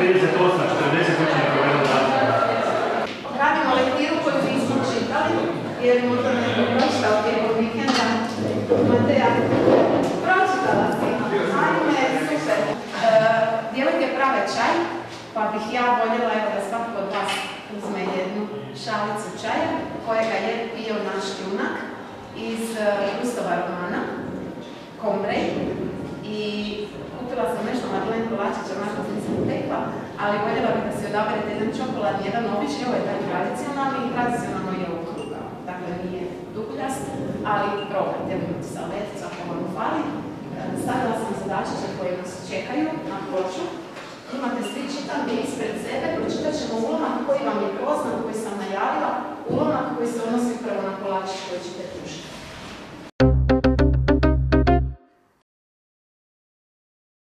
38-40 učenika u jednom razredu. Radimo lektiru koju nismo čitali, jer možda ne pročitao tijekom vikenda. Mateja, pročitala si. Ajme, super. Djevojke prave čaj, pa bih ja voljela da svatko od vas uzme jednu šalicu čaja kojega je pio naš junak iz Gustava romana Combray. I kupila sam nešto Madeleine kolačića, onako nisam pekla, ali voljela bih da si odaberete jedan čokoladni, jedan obični, ovo je taj tradicionalni i tradicionalno je okrugao. Dakle, nije dugljast, ali probajte imati saleticu ako vam fali. Stavila sam zadačiće koje nas čekaju na ploču. Imate svi čitanke ispred sebe.